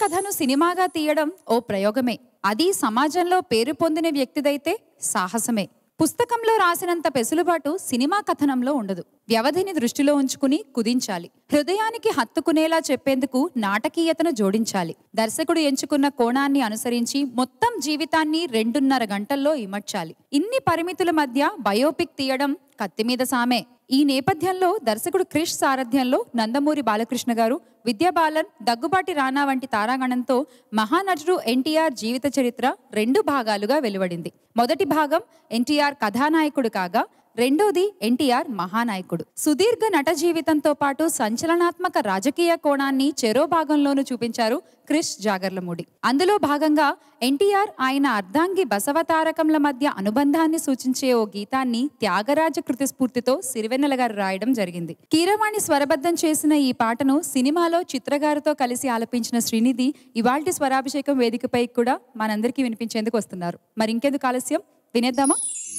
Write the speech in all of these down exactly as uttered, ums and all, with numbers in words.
కథను సినిమాగా తీయడం ఓ ప్రయోగమే. అది సమాజంలో పేరు పొందిన వ్యక్తిదైతే సాహసమే. పుస్తకంలో రాసినంత పెసులుబాటు సినిమా కథనంలో ఉండదు. వ్యవధిని దృష్టిలో ఉంచుకుని కుదించాలి. హృదయానికి హత్తుకునేలా చెప్పేందుకు నాటకీయతను జోడించాలి. దర్శకుడు ఎంచుకున్న కోణాన్ని అనుసరించి మొత్తం జీవితాన్ని రెండున్నర గంటల్లో ఇమడ్చాలి. ఇన్ని పరిమితుల మధ్య బయోపిక్ తీయడం కత్తిమీద సామే. ఈ నేపథ్యంలో దర్శకుడు క్రిష్ సారథ్యంలో నందమూరి బాలకృష్ణ గారు, విద్యాబాలన్, దగ్గుబాటి రానా వంటి తారాగణంతో మహానటుడు ఎన్టీఆర్ జీవిత చరిత్ర రెండు భాగాలుగా వెలువడింది. మొదటి భాగం ఎన్టీఆర్ కథానాయకుడు కాగా, రెండోది ఎన్టీఆర్ మహానాయకుడు. సుదీర్ఘ నట జీవితంతో పాటు సంచలనాత్మక రాజకీయ కోణాన్ని చెరో భాగంలోనూ చూపించారు క్రిష్ జాగర్లమూడి. అందులో భాగంగా ఎన్టీఆర్ ఆయన అర్ధాంగి బసవతారకంల మధ్య అనుబంధాన్ని సూచించే ఓ గీతాన్ని త్యాగరాజ కృతి స్ఫూర్తితో సిరివెన్నెల గారు రాయడం జరిగింది. కీరవాణి స్వరబద్ధం చేసిన ఈ పాటను సినిమాలో చిత్రగారితో కలిసి ఆలపించిన శ్రీనిధి ఇవాల్టి స్వరాభిషేకం వేదికపై కూడా మనందరికీ వినిపించేందుకు వస్తున్నారు. మరి ఇంకెందుకు ఆలస్యం, వినేద్దామా?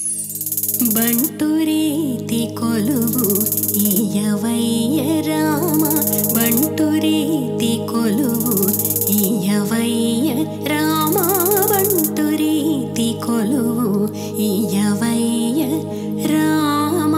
బంటురీతి కొలువు ఈయవయ్య రామ, బంటురీతి కొలువు ఈయవయ్య రామ, బంటురీతి కొలువు ఈయవయ్య రామ.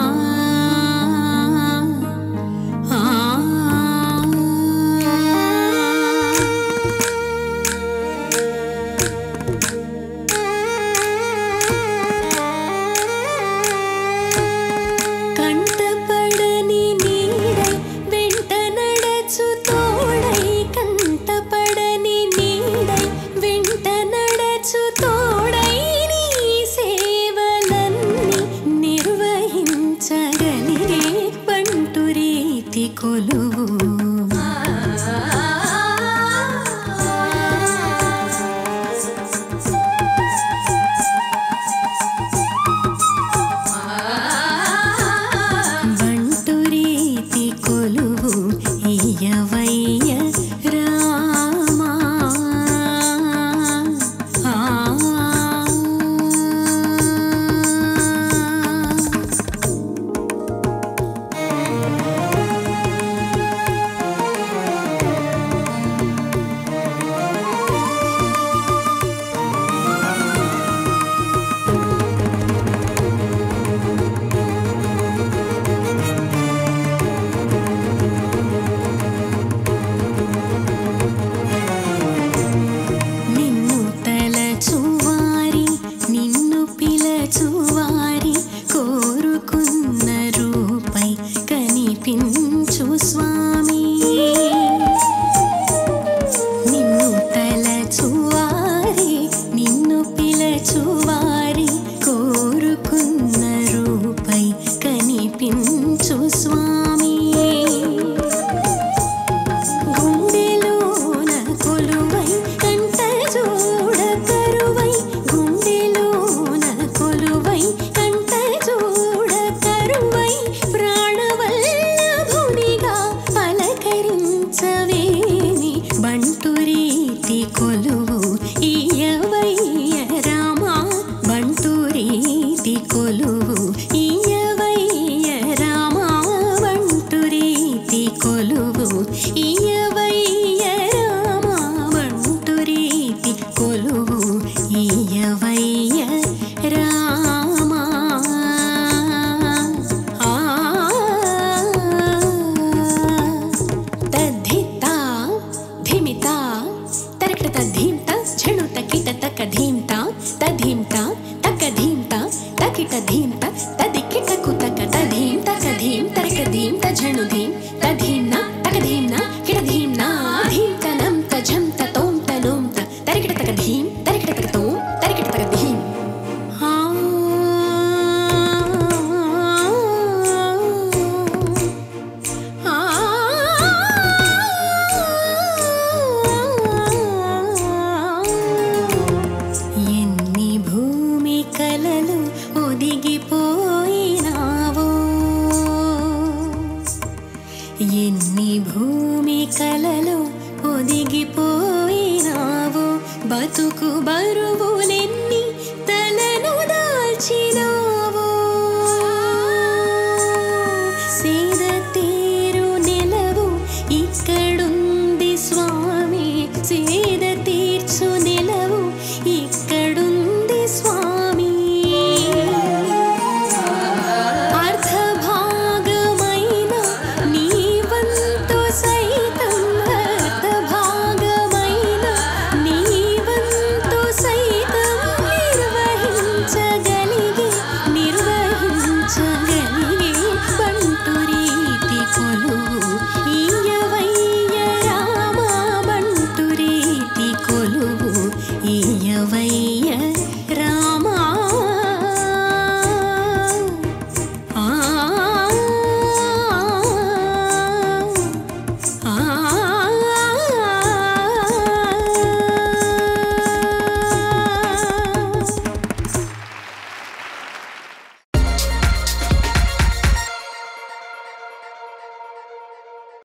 ఎన్ని భూమి కలలో ఒదిగిపోయినావు, బతుకు బరువులే